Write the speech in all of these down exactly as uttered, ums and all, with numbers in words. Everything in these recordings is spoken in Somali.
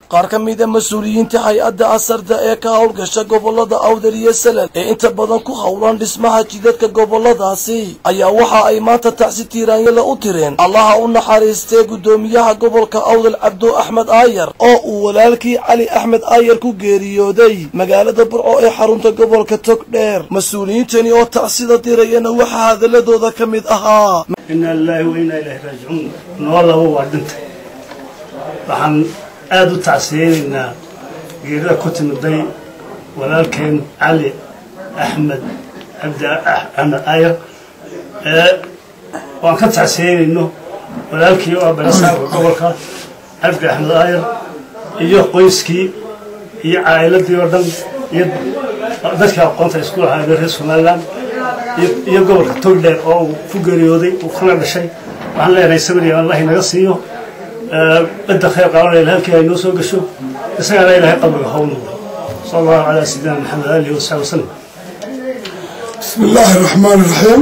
qaar ka mid ah mas'uuliyiinta hay'adda asarda ee ka howlgasha gobolada Awdal iyo Salal ee inta badan ku howlan dhismaha jidadka goboladaasi ayaa waxa ay maanta tacsi tiiraanyada u tireen allaha u naxariistay gudoomiyaha gobolka Awdal Cabdo Axmed Aayar oo uu walaalkii Cali Axmed Aayar ku geeriyooday magaalada Burco ee xarunta gobolka Togdheer mas'uuliyiintani oo tacsida dirayna waxa hadaladooda ka mid ahaa inna lillahi wa inna ilayhi raaji'uun noolaha waa dhintay waxaan aad u tacsiyeynaa geerida ku timiday walaalkeen Cali Axmed Cabdi Axmed Aayar ee waan ka tacsiyeynayno walaalkii oo barasaabka gobolka Cabdi Axmed Aayar iyo qoyskii iyo caa'iladii oo dhan iyo dadka aqoonta isku lahaa reer Soomaaliland iyo gobolka Togdheer oo ku geeriyooday oo kana dhashay waxaan leenahay sabir Allah inaga siiyo بدأ خير قرار الهلك يا يوسف قشو يسأل إلى قبل هونه صلى الله على سيدنا محمد آله وصحبه وسلم. بسم الله الرحمن الرحيم.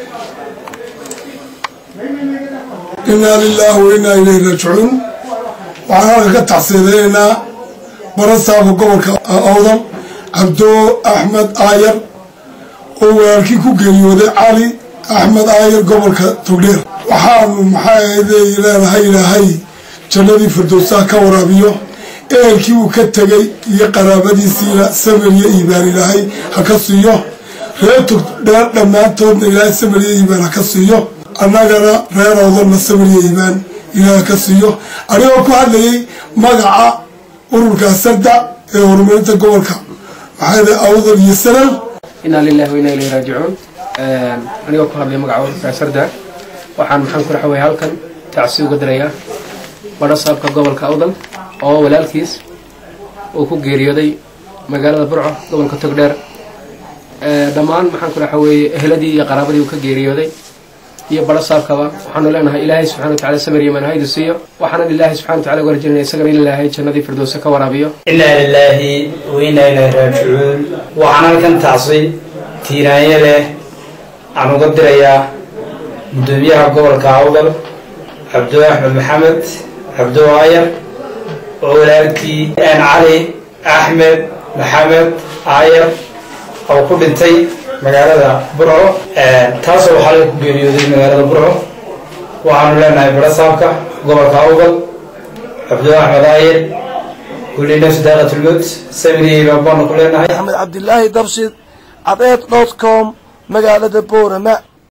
إنا لله وإنا إليه راجعون. وعلى قد تحصيلنا برصة بقولك أوضل عبدو أحمد آير وكيكو جريود علي أحمد آير قبلك تغير وحام محايد إلى هاي إلى هاي جنبي فردوسا كورابيو إيه كيو كتجي يقرابدي سيلا سمرية إيمان إلى هاي هكسيو ريتو دار لما تون إلى سمرية إيمان هكسيو أنا جرا رير أوضل سمرية إيمان إلى هكسيو أنا أقول هذا مجا أورك سردا أورمنت قولك هذا أوضل يسلم إنا لله وإنا إليه راجعون أنا أقول هذا مجا أورك سردا waxaan maxaan ku raxway halkan tacsiyo gadraya warasaabka gobolka Awdal oo walaalkiis oo ku geeriyooday magaalada Burco gobolka Togdheer ee dhamaan maxaan ku raxway ehladii iyo qaraabadii uu ka geeriyooday iyo warasaabkaba waxaan leenahay Ilaahay subhanahu wa ta'ala samir yaman haydu siiyo waxaan Ilaahay subhanahu wa ta'ala warjinay isaga in Ilaahay jannadii firdawsa ka waraabiyo inna lillahi wa inna ilayhi raaji'uun waxaan halkan tacsiyo tiiraanyada aan uga dirayaa مديريها قبل كعوضل عبدو أحمد محمد عبدو آير وولادكي أنا علي أحمد محمد آير أو كل انتي مقالة برعو تاسو حالك بيريودي مقالة برعو وعنو لنا إبرا سابقة قبل كعوضل عبدو أحمد آير كل نفس دارة الموت سمري ربنا كلنا أحمد عبد الله درشد عطيت دوت كوم مقالة بورما.